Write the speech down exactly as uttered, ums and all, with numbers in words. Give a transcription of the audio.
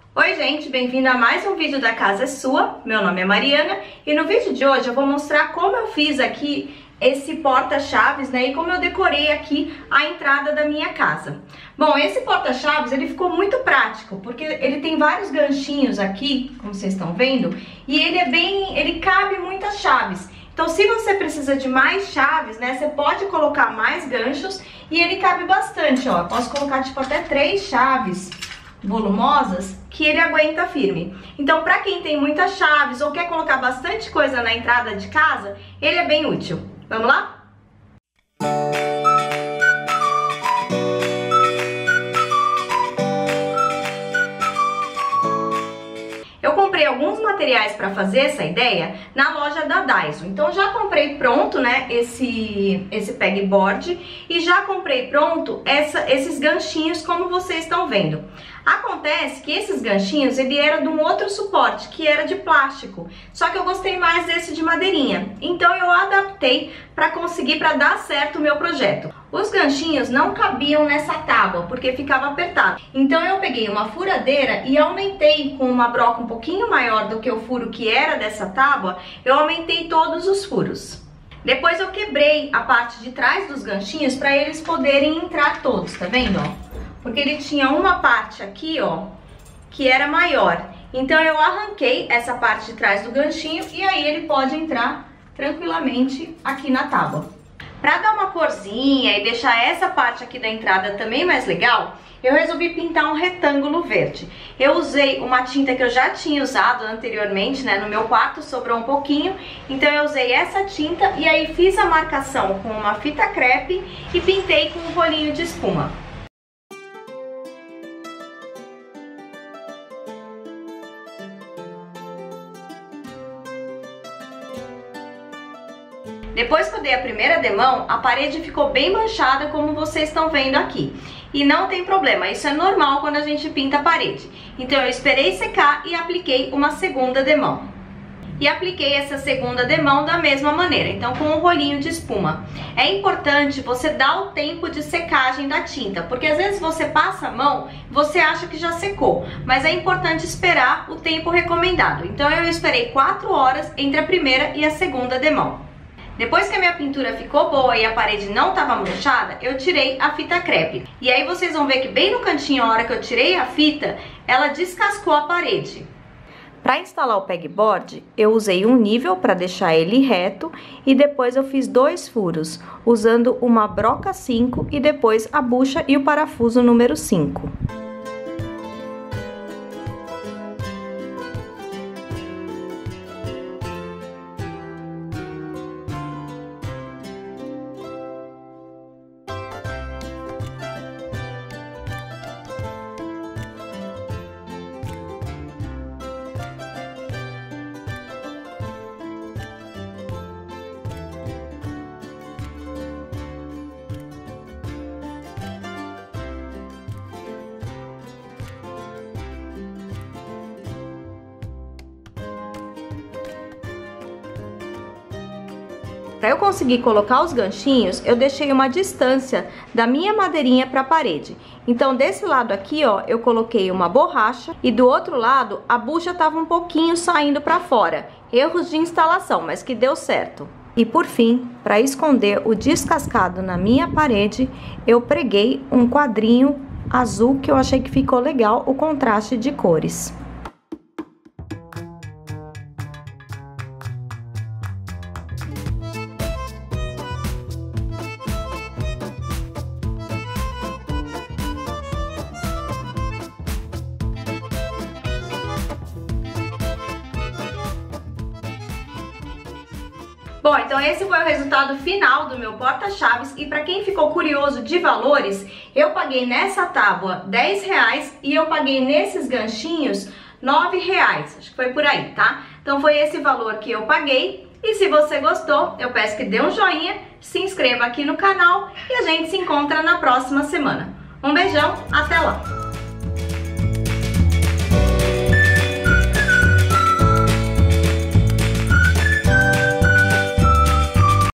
Oi gente, bem-vindo a mais um vídeo da Casa é Sua. Meu nome é Mariana e no vídeo de hoje eu vou mostrar como eu fiz aqui esse porta-chaves, né, e como eu decorei aqui a entrada da minha casa. Bom, esse porta-chaves ele ficou muito prático, porque ele tem vários ganchinhos aqui, como vocês estão vendo, e ele é bem, ele cabe muitas chaves. Então, se você precisa de mais chaves, né, você pode colocar mais ganchos e ele cabe bastante, ó. Eu posso colocar tipo até três chaves volumosas que ele aguenta firme. Então, para quem tem muitas chaves ou quer colocar bastante coisa na entrada de casa, ele é bem útil. Vamos lá? Eu comprei alguns materiais para fazer essa ideia na loja da Daiso. Então já comprei pronto, né, esse esse pegboard e já comprei pronto essa, esses ganchinhos como vocês estão vendo. Acontece que esses ganchinhos, ele era de um outro suporte, que era de plástico. Só que eu gostei mais desse de madeirinha. Então eu adaptei para conseguir, para dar certo o meu projeto. Os ganchinhos não cabiam nessa tábua, porque ficava apertado. Então eu peguei uma furadeira e aumentei com uma broca um pouquinho maior do que o furo que era dessa tábua, eu aumentei todos os furos. Depois eu quebrei a parte de trás dos ganchinhos para eles poderem entrar todos, tá vendo, ó? Porque ele tinha uma parte aqui, ó, que era maior. Então eu arranquei essa parte de trás do ganchinho e aí ele pode entrar tranquilamente aqui na tábua. Para dar uma corzinha e deixar essa parte aqui da entrada também mais legal, eu resolvi pintar um retângulo verde. Eu usei uma tinta que eu já tinha usado anteriormente, né? No meu quarto sobrou um pouquinho, então eu usei essa tinta e aí fiz a marcação com uma fita crepe e pintei com um rolinho de espuma. Depois que eu dei a primeira demão, a parede ficou bem manchada, como vocês estão vendo aqui. E não tem problema, isso é normal quando a gente pinta a parede. Então eu esperei secar e apliquei uma segunda demão. E apliquei essa segunda demão da mesma maneira, então com um rolinho de espuma. É importante você dar o tempo de secagem da tinta, porque às vezes você passa a mão, você acha que já secou, mas é importante esperar o tempo recomendado. Então eu esperei quatro horas entre a primeira e a segunda demão. Depois que a minha pintura ficou boa e a parede não estava manchada, eu tirei a fita crepe. E aí vocês vão ver que bem no cantinho, a hora que eu tirei a fita, ela descascou a parede. Para instalar o pegboard, eu usei um nível para deixar ele reto e depois eu fiz dois furos, usando uma broca cinco e depois a bucha e o parafuso número cinco. Para eu conseguir colocar os ganchinhos, eu deixei uma distância da minha madeirinha para a parede. Então, desse lado aqui, ó, eu coloquei uma borracha e do outro lado a bucha tava um pouquinho saindo para fora. Erros de instalação, mas que deu certo. E por fim, para esconder o descascado na minha parede, eu preguei um quadrinho azul que eu achei que ficou legal o contraste de cores. Bom, então esse foi o resultado final do meu porta-chaves e para quem ficou curioso de valores, eu paguei nessa tábua dez reais e eu paguei nesses ganchinhos nove reais, acho que foi por aí, tá? Então foi esse valor que eu paguei e se você gostou, eu peço que dê um joinha, se inscreva aqui no canal e a gente se encontra na próxima semana. Um beijão, até lá!